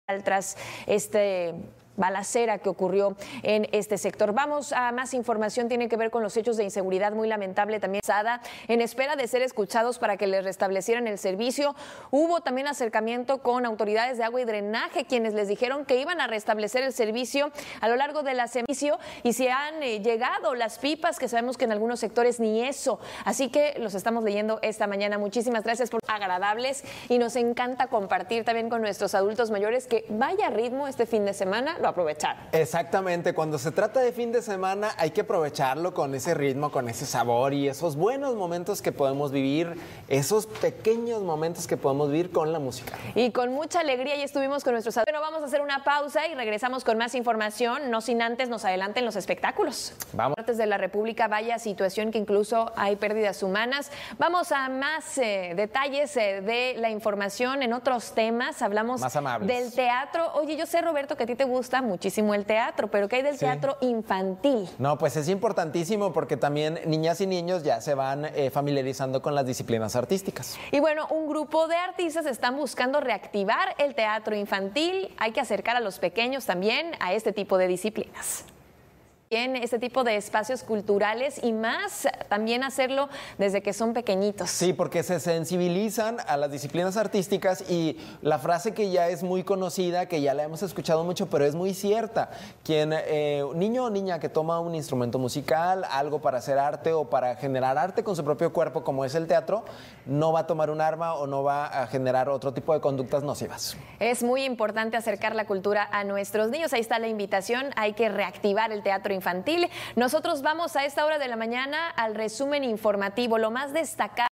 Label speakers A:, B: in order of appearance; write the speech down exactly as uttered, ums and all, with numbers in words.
A: tras este balacera que ocurrió en este sector. Vamos a más información, tiene que ver con los hechos de inseguridad muy lamentable también. En espera de ser escuchados para que les restablecieran el servicio, hubo también acercamiento con autoridades de agua y drenaje, quienes les dijeron que iban a restablecer el servicio a lo largo de la semana, y si han eh, llegado las pipas, que sabemos que en algunos sectores ni eso. Así que los estamos leyendo esta mañana. Muchísimas gracias por agradables, y nos encanta compartir también con nuestros adultos mayores que vaya ritmo este fin de semana, lo aprovecharon.
B: Exactamente, cuando se trata de fin de semana hay que aprovecharlo con ese ritmo, con ese sabor y esos buenos momentos que podemos vivir, esos pequeños momentos que podemos vivir con la música.
A: Y con mucha alegría ya estuvimos con nuestros adultos. Bueno, vamos a hacer una pausa y regresamos con más información, no sin antes nos adelanten los espectáculos.
B: Vamos.
A: Partes de la República, vaya situación que incluso hay pérdidas humanas. Vamos a más eh, detalles eh, de la información en otros temas. Hablamos
B: más amables
A: del teatro. Oye, yo sé, Roberto, que a ti te gusta muchísimo el teatro, pero ¿qué hay del sí. teatro infantil?
B: No, pues es importantísimo porque también niñas y niños ya se van eh, familiarizando con las disciplinas artísticas.
A: Y bueno, un grupo de artistas están buscando reactivar el teatro infantil. Hay que acercar a los pequeños también a este tipo de disciplinas. En este tipo de espacios culturales y más también hacerlo desde que son pequeñitos.
B: Sí, porque se sensibilizan a las disciplinas artísticas y la frase que ya es muy conocida, que ya la hemos escuchado mucho, pero es muy cierta. Quien, eh, niño o niña que toma un instrumento musical, algo para hacer arte o para generar arte con su propio cuerpo, como es el teatro, no va a tomar un arma o no va a generar otro tipo de conductas nocivas.
A: Es muy importante acercar la cultura a nuestros niños. Ahí está la invitación. Hay que reactivar el teatro infantil. Nosotros vamos a esta hora de la mañana al resumen informativo, lo más destacado.